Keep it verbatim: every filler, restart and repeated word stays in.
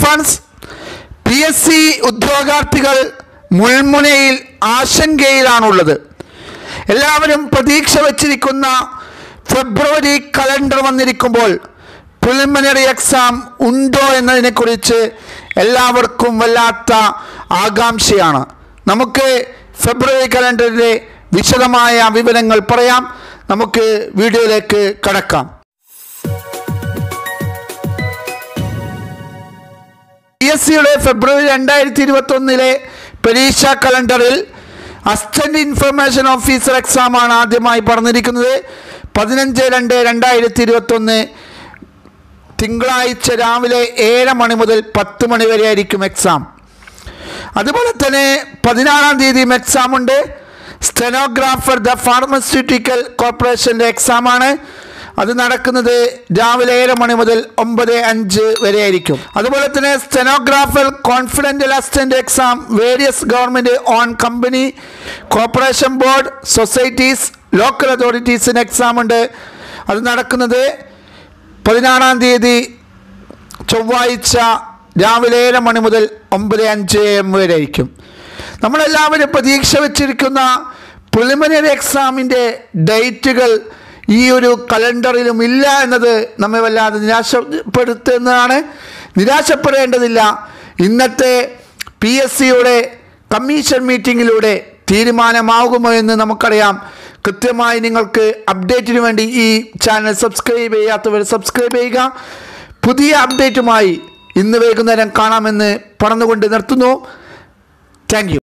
Friends, P S C ഉദ്യോഗാർത്ഥികൾ മുൾമുനയിൽ ആശങ്കയിലാണുള്ളത്. എല്ലാവരും പ്രതീക്ഷ വച്ചിരിക്കുന്ന ഫെബ്രുവരി കലണ്ടർ വന്നിരിക്കുമ്പോൾ പ്രിലിമിനറി എക്സാം ഉണ്ടോ എന്നതിനെക്കുറിച്ച് എല്ലാവർക്കും വല്ലാത്ത ആകാംക്ഷയാണ്. നമുക്ക് ഫെബ്രുവരി കലണ്ടറിലെ വിശദമായ വിവരങ്ങൾ പറയാം. നമുക്ക് വീഡിയോയിലേക്ക് കടക്കാം. പി എസ് സിയുടെ ഫെബ്രുവരി രണ്ടായിരത്തി ഇരുപത്തി ഒന്നിലെ പരീക്ഷാ കലണ്ടറിൽ അസിസ്റ്റന്റ് ഇൻഫർമേഷൻ ഓഫീസർ എക്സാമാണ് ആദ്യമായി പറഞ്ഞിരിക്കുന്നത്. പതിനഞ്ച് രണ്ട് രണ്ടായിരത്തി ഇരുപത്തി ഒന്ന് തിങ്കളാഴ്ച രാവിലെ ഏഴ് മണി മുതൽ പത്ത് മണി വരെ ആയിരിക്കും എക്സാം. അതുപോലെ തന്നെ പതിനാറാം തീയതിയും എക്സാം ഉണ്ട്. സ്റ്റെനോഗ്രാഫർ ദ ഫാർമസ്യൂട്ടിക്കൽ കോർപ്പറേഷൻ്റെ എക്സാമാണ്. അത് നടക്കുന്നത് രാവിലെ ഏഴ് മണി മുതൽ ഒമ്പത് അഞ്ച് വരെ ആയിരിക്കും. അതുപോലെ തന്നെ stenographer confidential assistant exam various government on company, corporation board, societies, local അതോറിറ്റീസിന് എക്സാം ഉണ്ട്. അത് നടക്കുന്നത് പതിനാറാം തീയതി ചൊവ്വാഴ്ച രാവിലെ ഏഴ് മണി മുതൽ ഒമ്പത് അഞ്ച് എം വരെ ആയിരിക്കും. നമ്മളെല്ലാവരും പ്രതീക്ഷ വച്ചിരിക്കുന്ന പ്രിലിമിനറി എക്സാമിൻ്റെ ഡേറ്റുകൾ ഈ ഒരു കലണ്ടറിലും ഇല്ല എന്നത് നമ്മെ വല്ലാതെ നിരാശപ്പെടുത്തുന്നതാണ്. നിരാശപ്പെടേണ്ടതില്ല. ഇന്നത്തെ പി എസ് സിയുടെ കമ്മീഷൻ മീറ്റിങ്ങിലൂടെ തീരുമാനമാകുമോ എന്ന് നമുക്കറിയാം. കൃത്യമായി നിങ്ങൾക്ക് അപ്ഡേറ്റിന് വേണ്ടി ഈ ചാനൽ സബ്സ്ക്രൈബ് ചെയ്യാത്തവർ സബ്സ്ക്രൈബ് ചെയ്യുക. പുതിയ അപ്ഡേറ്റുമായി ഇന്ന് വൈകുന്നേരം കാണാമെന്ന് പറഞ്ഞുകൊണ്ട് നിർത്തുന്നു. Thank U.